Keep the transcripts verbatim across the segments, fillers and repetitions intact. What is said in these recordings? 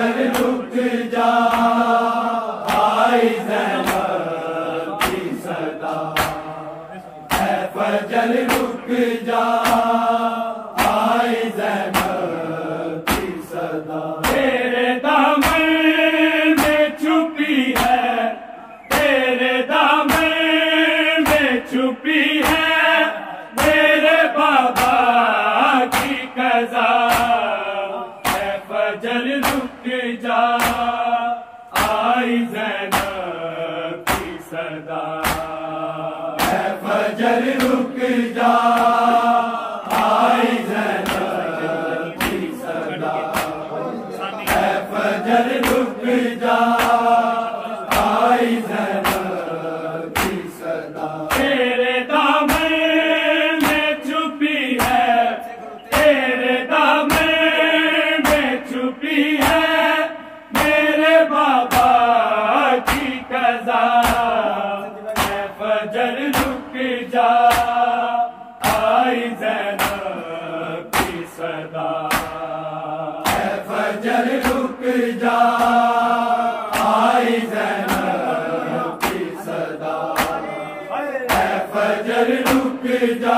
फजर रुक जा आई ज़ैनब की सदा, है फजर रुक जा आई ज़ैनब की सदा। तेरे दामन में छुपी है, तेरे दामन में छुपी है मेरे बाबा की कज़ा, है फजर रुक जा आई ज़ैनब की सदा, है फजर रुक जा आई ज़ैनब की सदा, है फजर रुक जा आई ज़ैनब की सदा। तेरे दामन में छुपी है, तेरे दामन में छुपी है मेरे बाबा की कज़ा, है फजर रुक जा आई ज़ैनब की सदा, है फजर रुक जा आई ज़ैनब की सदा, है फजर रुक जा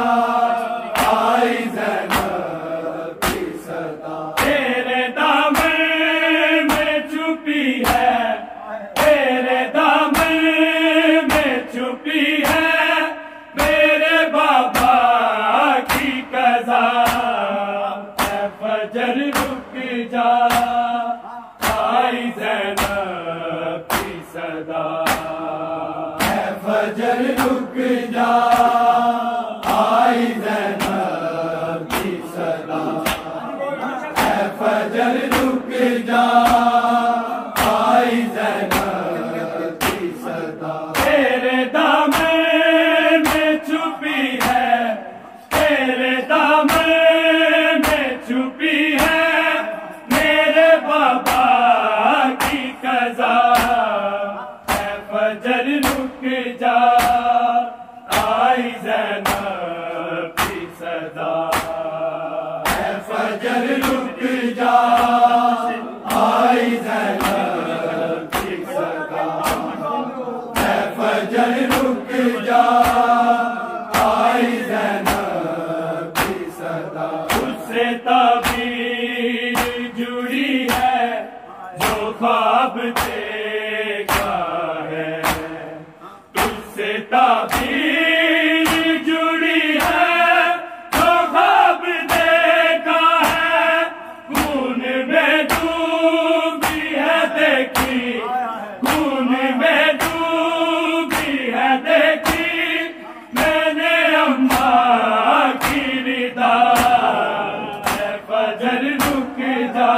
आई ज़ैनब की सदा। तेरे दामन में छुपी है, तेरे दामन में छुपी है मेरे बाबा की कज़ा, है फजर रुक जा आई ज़ैनब की सदा, है फजर रुक जा आई ज़ैनब की सदा, है फजर रुक जा आई ज़ैनब की सदा। तेरे दामन में छुपी है, तेरे दामन में छुपी है मेरे बाबा की कज़ा, है फजर रुक जा आई ज़ैनब की सदा, है फजर रुक जा आई ज़ैनब की सदा, है फजर रुक जा आई ज़ैनब की सदा। उससे ताबीर जुड़ी है जो ख्वाब देखा है, तुझसे ताबीर जुड़ी है जो ख्वाब देखा है, खून में डूबी है देखी, खून में डूबी है देखी मैंने अम्मा की रिदा, है फजर रुक जा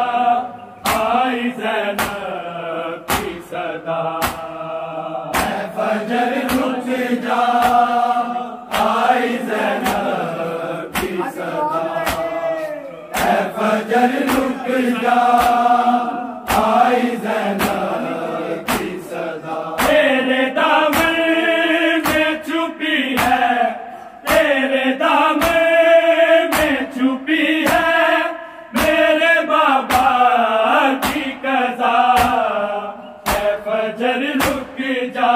आई ज़ैनब की सदा, है फजर रुक जा आई ज़ैनब की सदा, है फजर रुक जा आई ज़ैनब की सदा। तेरे दामन में छुपी है, तेरे दामन में छुपी है मेरे बाबा की कज़ा, है फजर रुक जा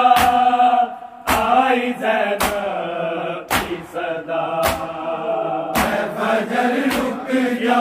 आई ज़ैनब की सदा, है फजर रुक जा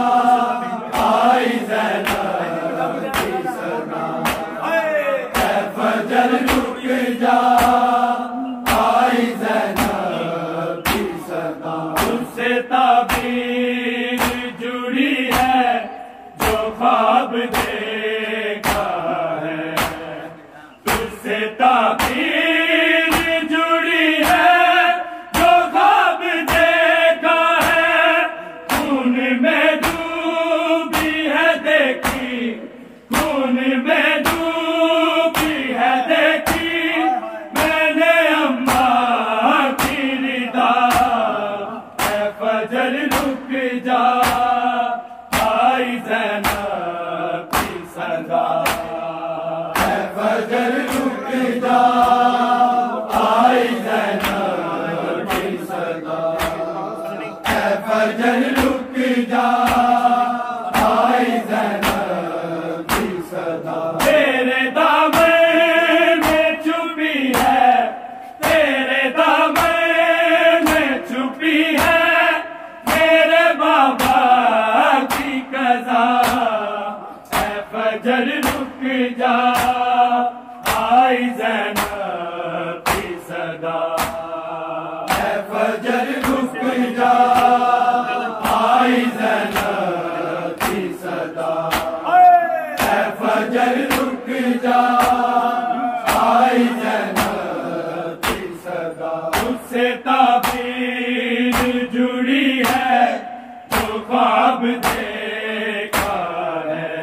आई ज़ैनब की सदा, है फजर रुक जा आई ज़ैनब की सदा। उससे ताबीर जुड़ी है जो ख्वाब देखा है, तुझसे ताबीर जुड़ी है जो ख्वाब देखा है, खून में डूबी है देखी, खून में डूबी है देखी मैंने अम्मा की रिदा, है फजर रुक जा आई ज़ैनब की सदा, है फजर रुक जा आई ज़ैनब की सदा, है फजर रुक जा आई ज़ैनब फजर रुक जा आई ज़ैनब की सदा, ऐ फजर रुक जा आई ज़ैनब की सदा, ऐ फजर रुक जा आई ज़ैनब की सदा। उससे ताबीर जुड़ी है जो ख्वाब देखा है,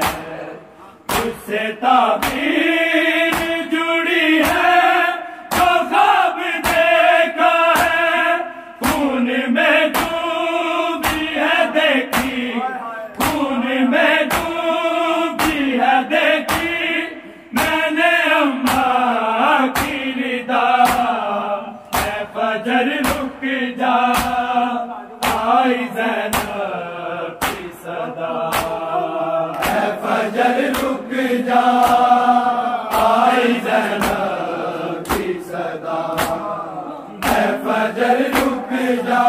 उससे ताबीर जुड़ी है जो ख्वाब देखा है। खून में डूबी है देखी, खून में डूबी है देखी मैंने अम्मा की रिदा, ऐ फजर रुक जा आई ज़ैनब की सदा, ऐ फजर रुक जा आई ज़ैनब की सदा, ऐ फजर रुक जा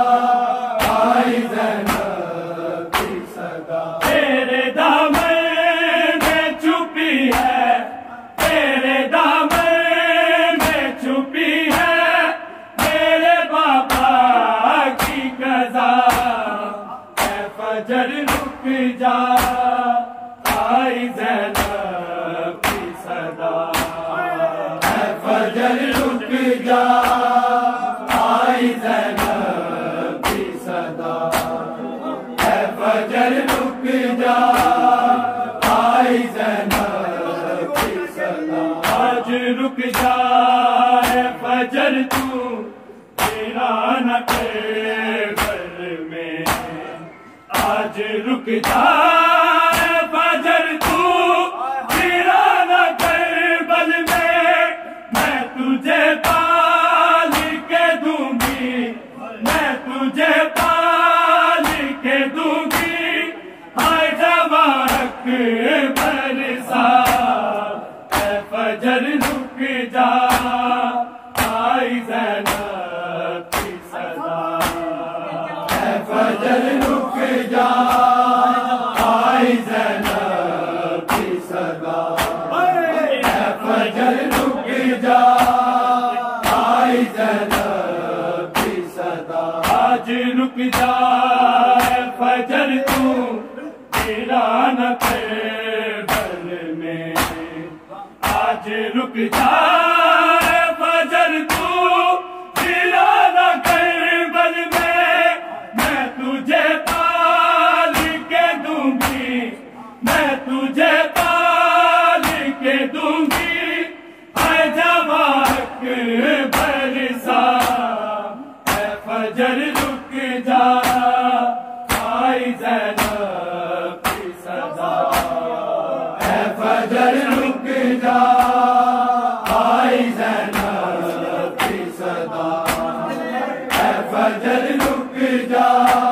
आई ज़ैनब की सदा। तेरे दामन में छुपी है, तेरे दामन में छुपी है मेरे बाबा की कज़ा, ऐ फजर रुक जा आई ज़ैनब की सदा, ऐ फजर रुक जा आई ज़ैनब की सदा, ऐ फजर रुक जा आई ज़ैनब की सदा। आज रुक जा ऐ फजर तू तेरा न केवल में, आज रुक जा ऐ फजर तू तेरा न केवल में। मैं तुझे पाल के दूंगी, मैं तुझे पाल के दूंगी, हाय जवाक बरसा, ऐ फजर रुक जा आई ज़ैनब की सदा, ऐ फजर रुक जा आई ज़ैनब की सदा, ऐ फजर रुक जा आई ज़ैनब की सदा। आज रुक जा ऐ फजर तू तेरा न केवल में, आज रुक जा ऐ फजर तू तेरा न केवल में। मैं तुझे पाल के दूंगी, मैं तुझे पाल के दूंगी, ऐ जवाक बरसा, ऐ फजर रुक जा आई ज़ैनब की सदा, ऐ फजर रुक जा आई ज़ैनब की सदा, ऐ फजर रुक जा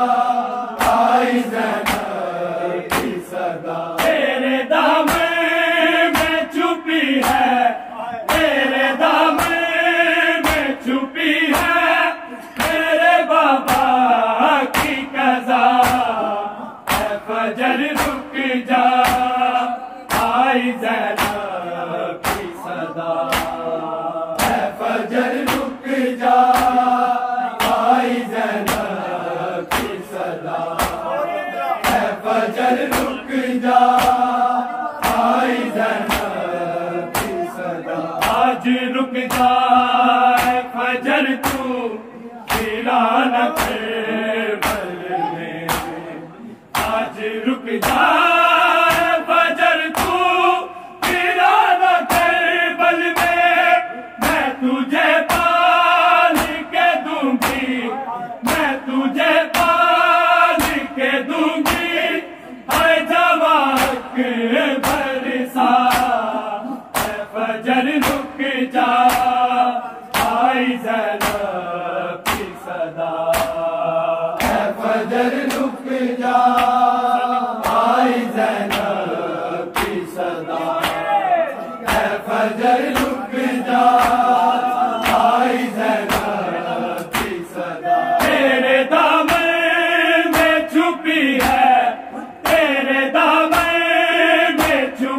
आई ज़ैनब की सदा। तेरे दामन में छुपी है, तेरे दामन में छुपी है मेरे बाबा की कज़ा, ऐ फजर रुक जा आई ज़ैनब की सदा, ऐ फजर रुक जा आई ज़ैनब की सदा, ऐ फजर रुक जा आई ज़ैनब की सदा। आज रुक जा ऐ फजर तू तेरा न केवल में, आज रुक जा ऐ फजर तू तेरा न केवल में। मैं तुझे पाल के दूंगी, मैं तुझे पाल के दूंगी, ऐ जवाक बरसा, ऐ फजर रुक जा आई ज़ैनब की सदा, ऐ फजर रुक जा आई ज़ैनब की सदा, ऐ फजर रुक जा आई ज़ैनब की सदा। तेरे दामन में छुपी है, तेरे दामन में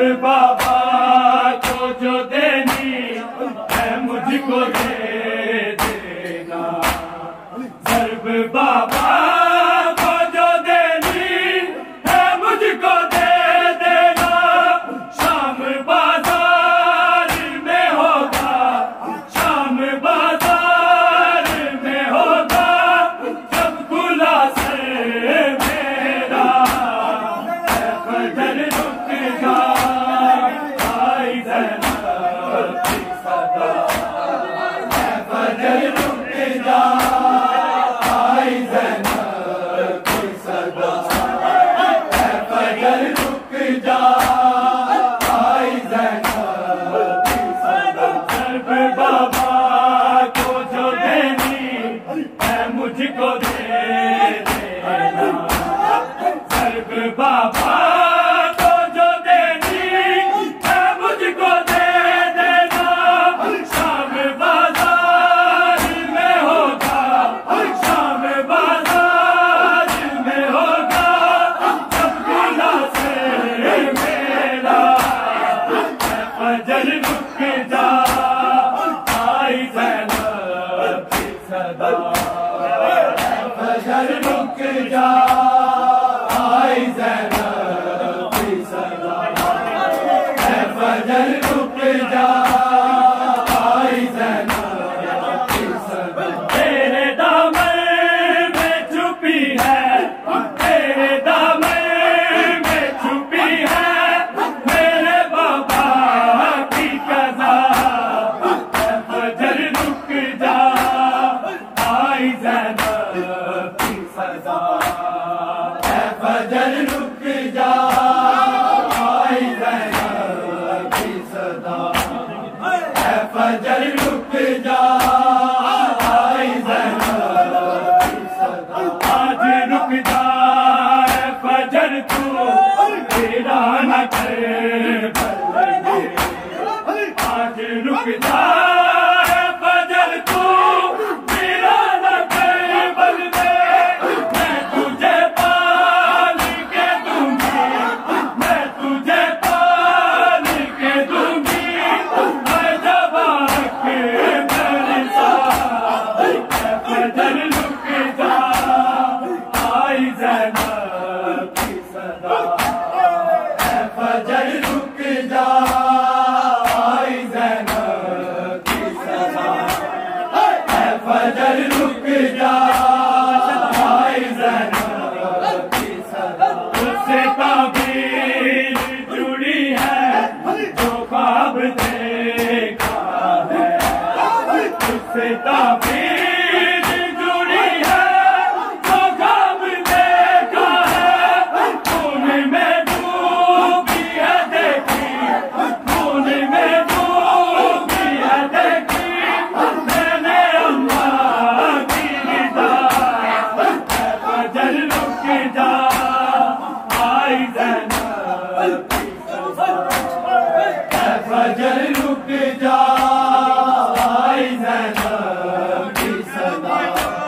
बाबा को जो देनी है मुझको दे देना, सर्व बाबा को जो देनी है मुझको दे देना। शाम बाजार में होगा, शाम बाजार में होगा जब खुला सर मेरा, फजर रुक जा आई ज़ैनब की सदा, फजर रुक जा आई ज़ैनब की सदा, फजर रुक जा आई ज़ैनब की सदा। सर्व बाबा को जो देनी है मुझको दे देना, सर्व बाबा को जो देनी है मुझको दे देना। शाम बाजार में होगा, शाम बाजार में होगा जब खुला से मेरा, फजर रुक जा आई ज़ैनब की सदा, फजर रुक जा आई ज़ैनब की सदा, फजर रुक जा आई ज़ैनब की सदा। तेरे दामन में छुपी है, तेरे दामन में छुपी है मेरे बाबा की कज़ा, फजर रुक जा आई ज़ैनब की सदा, फजर रुक जा आई ज़ैनब की सदा, फजर रुक जा आई ज़ैनब की सदा। आज रुक जा फजर तू तेरा न कर बल्ले, आज रुक जा फजर तू तेरा न कर बल्ले। मैं तुझे पाल के दूंगी, मैं तुझे पाल के दूंगी, मैं जवाक बरसा, फजर रुक जा आई ज़ैनब की सदा, फजर रुक जा आई ज़ैनब की सदा, फजर रुक जा आई ज़ैनब की सदा। उससे ताबीर जुड़ी है जो ख्वाब देखा है, उससे ताबीर जुड़ी है जो ख्वाब देखा है। खून में डूबी है देखी, खून में डूबी है देखी मैंने अम्मा की निदा, फजर रुक जा आई ज़ैनब की सदा, फजर रुक जा आई ज़ैनब की सदा,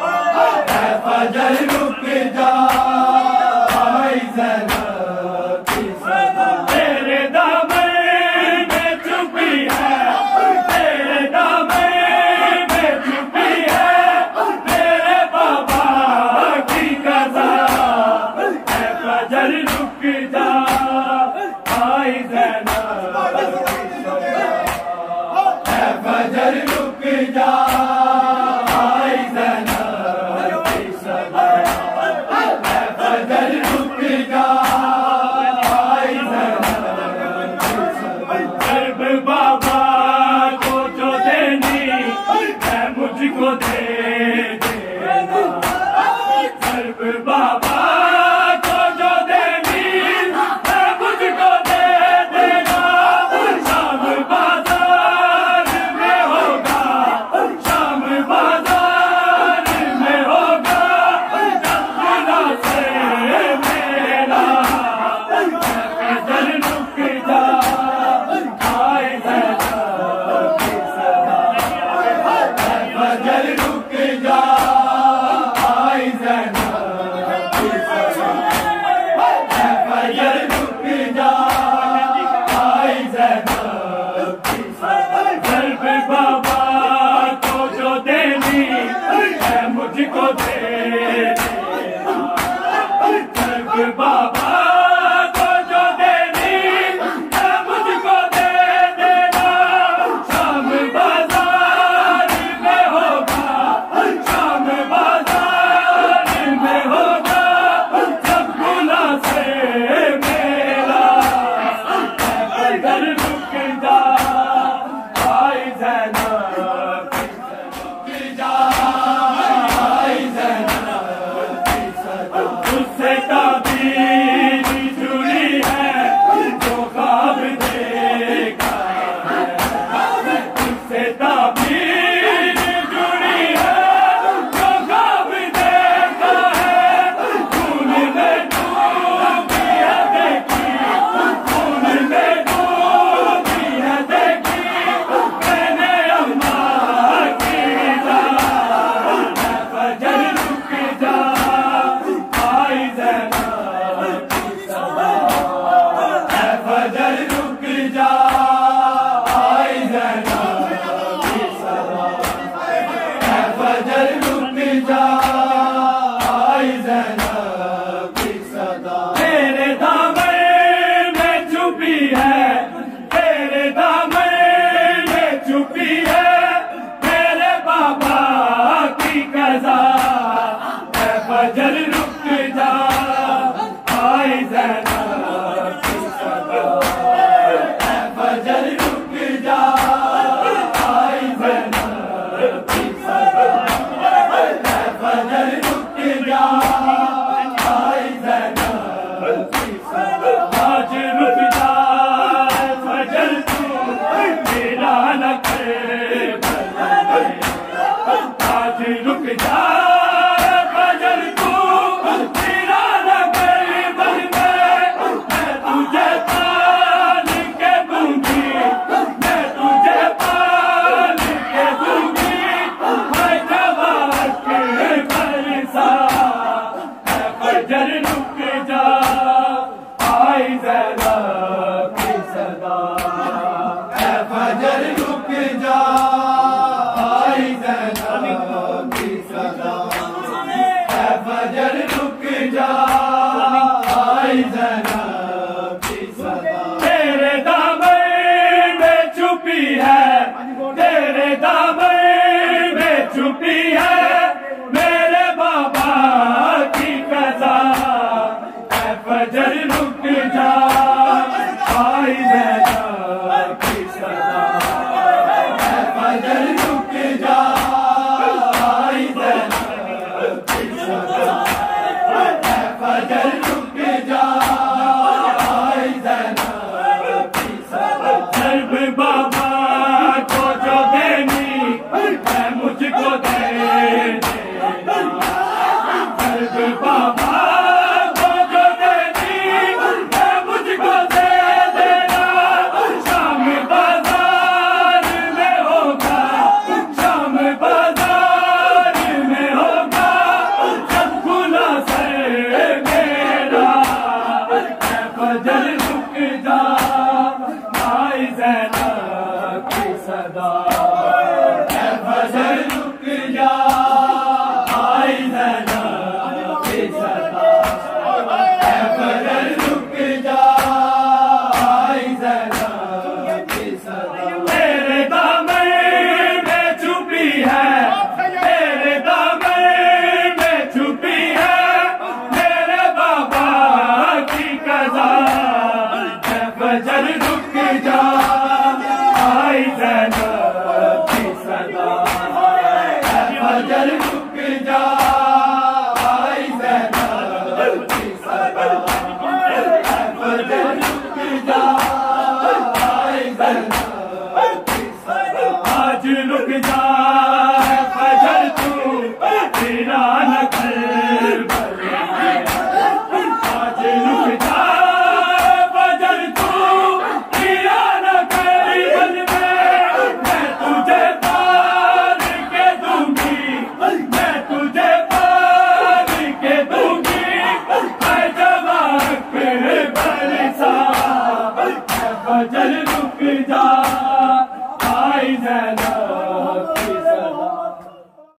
फजर रुक जा आई ज़ैनब की सदा। तेरे दामन में छुपी है, तेरे दामन में छुपी है मेरे बाबा की कज़ा, फजर रुक जा आई ज़ैनब की सदा। ज़ैनब की सदा। ऐ फजर रुक जा आई ज़ैनब की सदा। ऐ फजर रुक जा आई ज़ैनब की सदा। तेरे दामन में छुपी है, तेरे दामन में छुपी है मेरे बाबा की कज़ा। ऐ फजर रुक जा आई ज़ैनब की सदा। ऐ फजर रुक जा आई ज़ैनब की सदा। ऐ फजर रुक जा आई ज़ैनब की सदा। सर्व बाबा को जो देनी है मुझको दे देना। सर्व बाबा को जो देनी है मुझको दे देना। शाम बाजार में होगा, शाम बाजार में होगा जब खुला सर मेरा। ऐ फजर रुक जा आई ज़ैनब की सदा। ऐ फजर रुक जा आई ज़ैनब की सदा। ऐ फजर रुक जा आई ज़ैनब की सदा। तेरे दामन में छुपी है, तेरे दामन में छुपी है मेरे बाबा की कज़ा। ऐ फजर रुक जा आई ज़ैनब की सदा। ऐ फजर रुक जा आई ज़ैनब की सदा। ऐ फजर रुक जा आई ज़ैनब की सदा। आज रुक जा ऐ फजर तू तेरा न कर बले। आज रुक जा फजर तू तेरा न कर बल में। मैं तुझे पार के दूंगी, मैं तुझे पार के दूंगी। मैं जवाब पे बरसा। ऐ फजर रुक जा आई ज़ैनब